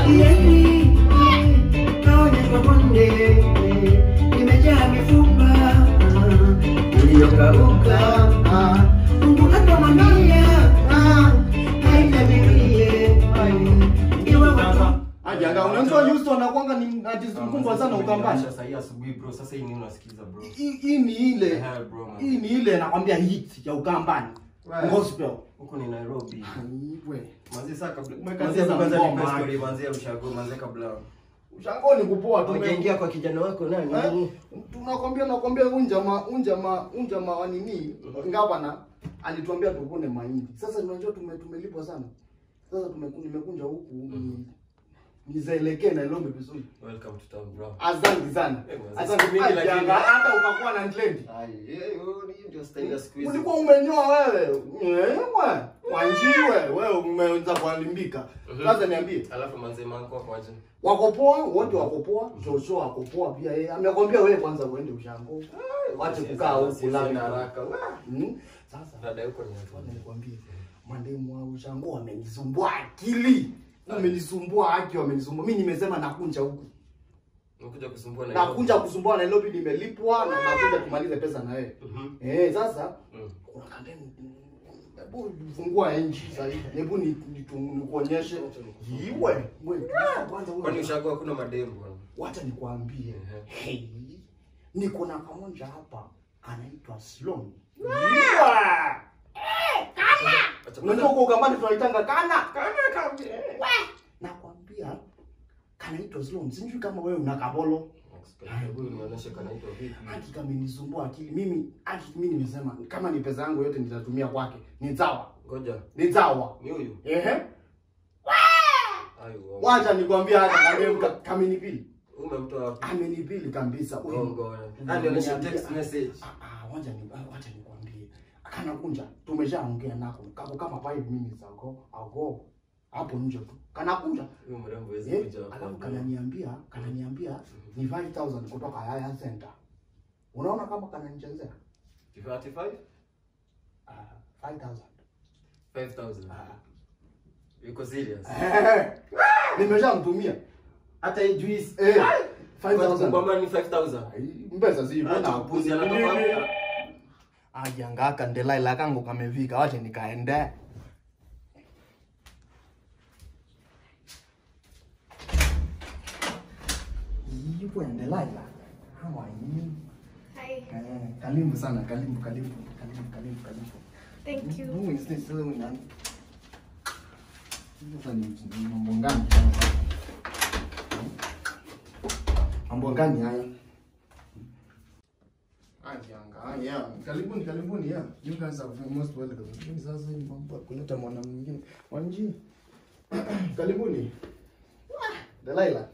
Nimejaa mifupa iliyokauka, Mungu atamwambia haitabirie. Ajanga unamjua Houston anakuanga ni artist mkubwa sana Ukambani. Sasa hii asubuhi bro, sasa hii nini unasikiza bro? Hii ni ile. Hii ni ile nakwambia hit ya Ukambani. Gospel. Huko ni Nairobi. Wewe. Manzi sasa kabla. Manzi kwanza ni story manzi ushago manzi kabla. Ushago ni kupoa tu. Umeingia kwa kijana wako nani? Nakwambia unjama wa nini? Ngapana alituambia tukune mahindi. Sasa unajua tumelipwa sana. Sasa nimekunja huku nizaelekee Nairobi vizuri. Welcome to town bro. Asante sana. Asante mingi lakini hata ukakuwa na trend. Ndio style ya squeeze. Ulikuwa umenyoa wewe. Wewe umeanza kualimbika. Sasa niambie. Alafu manze manko kwaje? Wako poa, wote wako poa. Joshua wako poa pia yeye. Amekwambia wewe kwanza uende ushango. Wache kukaa huku labda haraka. Sasa dada yuko ni nikwambie. Mandemu wa ushango wamenisumbua akili. Wamenisumbua haki, wamenisumbua. Mimi nimesema nakunja huku. Unakuja kusumbua na nakunja kusumbua Nairobi, nimelipwa na nakuja kumaliza pesa na wewe. Sasa kuna kandeni hebu fungua enji sasa hivi. Hebu nikuonyeshe. Iwe, kwanza wewe. Kwani ushago hakuna mademu bwana? Wacha nikwambie. Niko na kamonja hapa anaitwa Sloan. Unajua uko Ukambani tunaitanga kana. Nakwambia kanaitwa Sloan. Sijui kama wewe una kabolo. Wewe unaonyesha kanaitwa vipi? Haki kama nisumbua akili. Mimi nimesema kama ni pesa yangu yote nitatumia kwake. Ni sawa. Ngoja. Ni sawa. Ni huyu. Wacha nikwambia hata kama nipili. Umemtoa wapi? Amenipili kabisa. Alionyesha text message. Wacha nikwambie. Kanakunja tumeshaongea nako kama 5 minutes ago hapo nje tu. Kanakunja huyo mrembo hawezi kuja hapo. Alafu kananiambia ni 5000 kutoka Haya Center. Unaona kama kananichezea 55 5000 yuko serious? Nimeshamtumia hata hii juice 5000 kwa maana ni 5000 mbesa si mbona upuzi anatoka ajangaka Delilah kangu kamevika, wacha nikaende. Yupo Delilah. How are you? Hi. Karibu sana, karibu. Thank you. Who is this woman? Sasa ni mambo gani? Mambo gani haya? Yeah. Karibuni, yeah. You guys are most welcome. Sasa ni mambo kuleta mwana mwingine. Wanji. Karibuni. Delilah.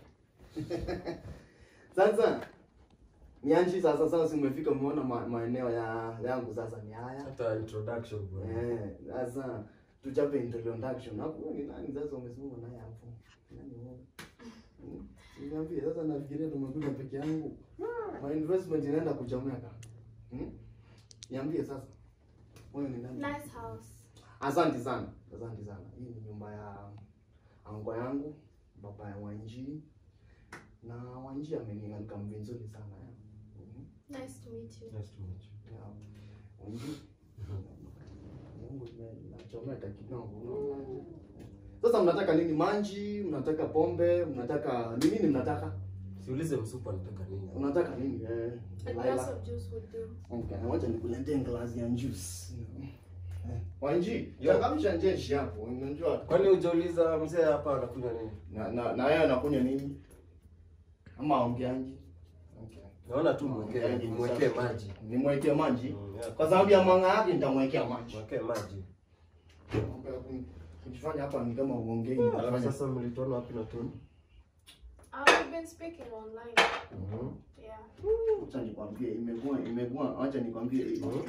Sasa nianji sasa simefika muona maeneo yangu sasa ni haya. Hata introduction bro. Sasa tuchape introduction. Hapo ni nani sasa umesema naye hapo? Nani wewe? Niambie sasa nafikiria tumekuja peke yangu. My investment inaenda kuchomeka. Niambie sasa. Wewe ni nani? Nice house. Asante sana. Hii ni nyumba ya ango yangu, baba ya Wanji. Na Wanji ameniwelcome vizuri sana. Nice to meet you. Yeah. Wanji. Mungu nachomeka kidogo. Sasa mnataka nini? Manji, mnataka pombe, mnataka nini mnataka? Siulize msupa anataka nini. Unataka nini? A glass of juice would do. Okay, wacha nikuletee glass ya juice. Wanji, changamsha njeshi hapo. Unajua kwani hujauliza mzee hapa anakunywa nini? Na yeye anakunywa nini? Ama aongeaje? Okay. Naona tu mwekee maji. Nimwekee maji? Kwa sababu ya mwanga yake nitamwekea maji. Mwekee maji. Ukifanya hapa ni kama uongei. Sasa mlitoana wapi na Tony? I've been speaking online. Yeah. Acha nikwambie imekuwa acha nikwambie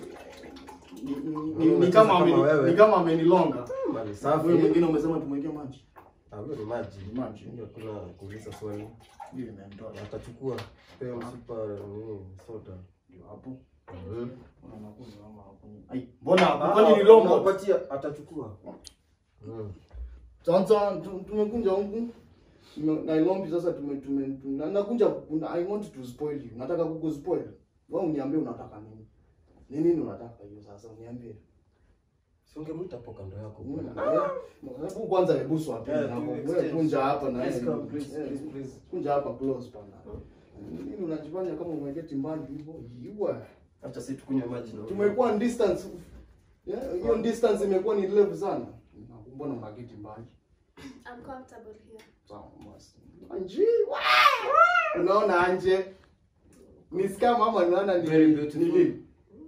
ni kama amenilonga. Mali safi. Wewe mwingine umesema tumwekee maji. Wewe ni maji. Ndio kuna kuuliza swali. Ndio nimemtoa. Atachukua peo msupa soda. Ndio hapo. Unakunywa ama hakunywi? Ai, mbona kwani ni longo? Unapatia atachukua. Sasa tumekunja huku. Na Ilombi sasa nakunja I want to spoil you. Nataka kukuspoil. Wewe uniambie unataka nini? Ni nini unataka hiyo sasa uniambie. Si ungemuita hapo kando yako bwana. Hebu kwanza hebu swap hapo. Wewe kunja hapa na yeye. Please. Kunja hapa close pana. Nini unajifanya kama umeketi mbali hivyo? Yua. Acha sisi tukunywe maji na. Tumekuwa distance. Hiyo distance imekuwa ni level sana. Mbona unaketi mbali? I'm comfortable here. Sawa basi. Anji. Unaona anje? Ni scam mama unaona ni Very beautiful. Ni nini?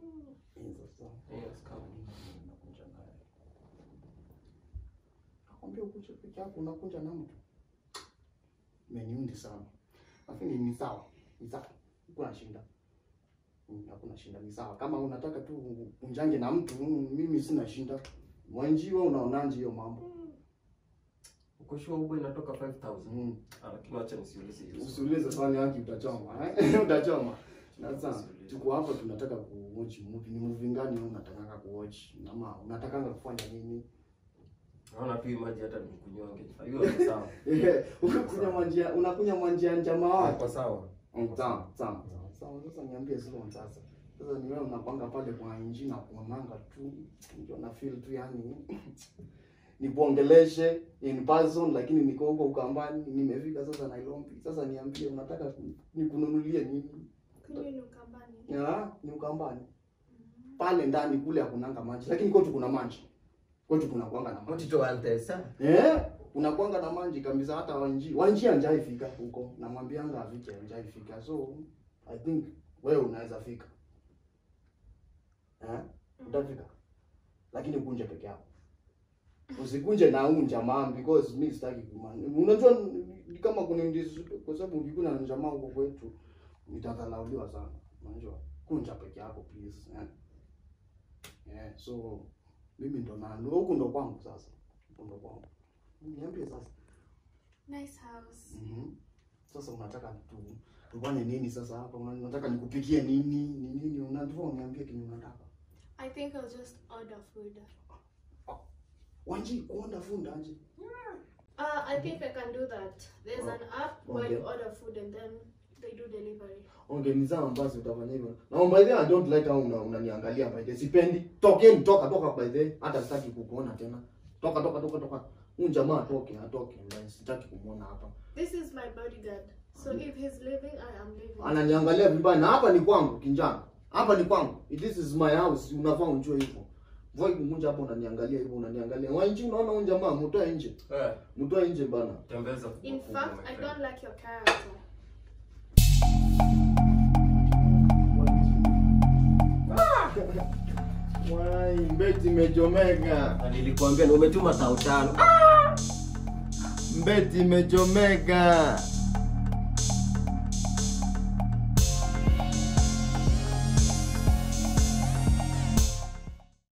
Nakwambia ukuche peke yako unakunja na mtu. Meniundi sana. Lakini ni sawa. Ni sawa. Hakuna shida. Hakuna shida ni sawa. Kama unataka tu unjange na mtu, mimi sina shida. Mwanji wewe unaonaje hiyo mambo? Uko sure Uber inatoka 5000? Lakini acha nisiulize hiyo. Usiulize swali yake utachoma, Utachoma. Sasa tuko hapa tunataka kuwatch movie. Ni movie gani wewe unataka kuwatch? Ama unataka kufanya nini? Naona tu maji hata nikunyonge. Hiyo sawa. Unakunya manjia jamaa wako. Kwa sawa. Sawa. Sasa niambie sio sasa. Sasa ni wewe unapanga pale kwa injini na kuonanga tu. Ndio na feel tu yani nikuongeleshe in person lakini niko huko Ukambani nimefika sasa Nairobi. Sasa niambie unataka nikununulie nini? Ni Ukambani. Ni Ukambani. Pale ndani kule hakunanga maji lakini kwetu kuna maji. Kwetu kuna kuanga na maji. Mtito altesa. Kuna kuanga na maji kabisa hata Wanji anjaifika huko. Namwambianga afike anjaifika. So I think wewe unaweza fika. Utafika. Lakini kunje peke yako. Usikunje na huyu jamaa because mimi sitaki kumani. Unajua kama kuna ndizi kwa sababu ukikuna na jamaa huko kwetu nitadhalauliwa sana. Unajua kunja peke yako please. So mimi ndo na huko ndo kwangu sasa. Huko ndo kwangu. Niambie sasa. Nice house. Sasa unataka tufanye nini sasa hapa? Unataka nikupikie nini? Ni nini unataka uniambie kile unataka? I think I'll just order food. Wanji order food anje? I think I can do that. There's an app where you order food and then they do delivery. Ni sawa basi utafanya hivyo. Na by the way I don't like how unaniangalia by the way. Sipendi. Toka by the way. Hata sitaki kukuona tena. Toka. Jamaa atoke. Sitaki kumuona hapa. This is my bodyguard. So if he's leaving, I am leaving. Ananiangalia vibaya na hapa ni kwangu kijana. Hapa ni kwangu. This is my house. Unafaa unjue hivyo. Voi kumunja hapo unaniangalia hivyo unaniangalia. Wanji unaona huyu jamaa mtoe nje. Mtoe nje bana. Tembeza. In fact, I don't like your character. Wai, mbeti imechomeka. Nilikwambia umetuma 5,000. Mbeti imechomeka.